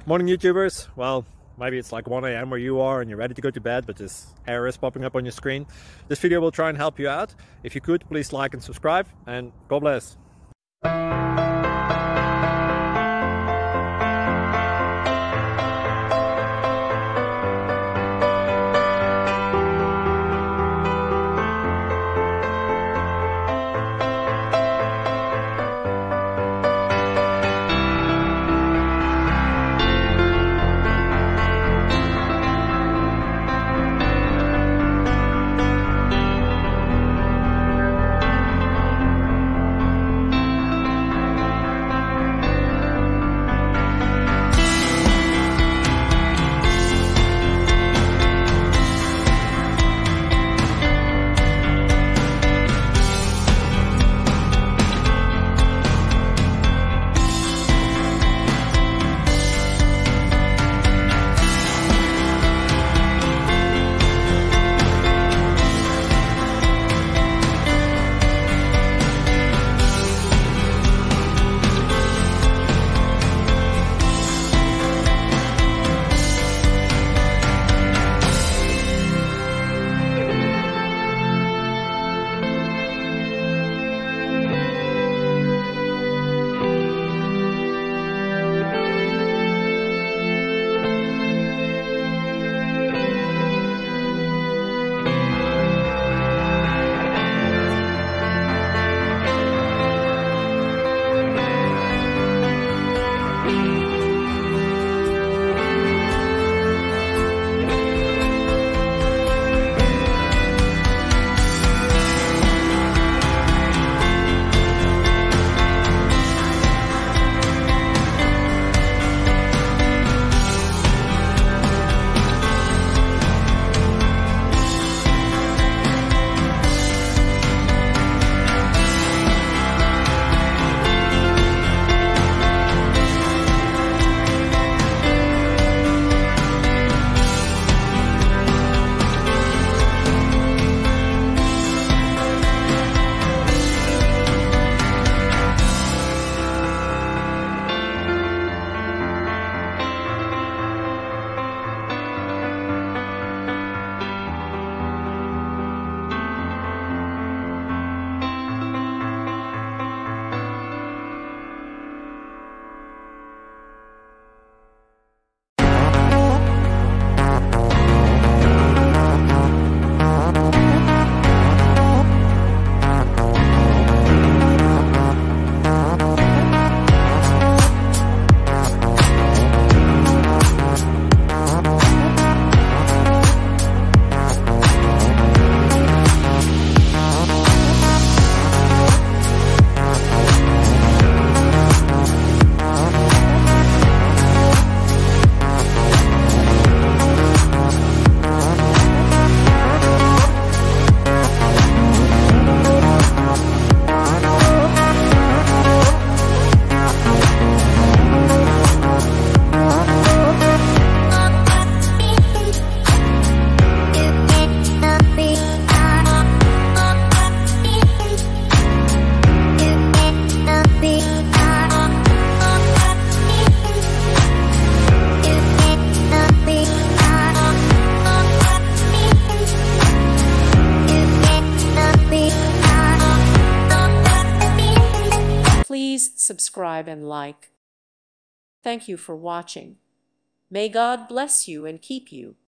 Morning YouTubers. Well, maybe it's like 1 a.m. where you are and you're ready to go to bed, but this error is popping up on your screen. This video will try and help you out. If you could, please like and subscribe, and God bless. Please subscribe and like. Thank you for watching. May God bless you and keep you.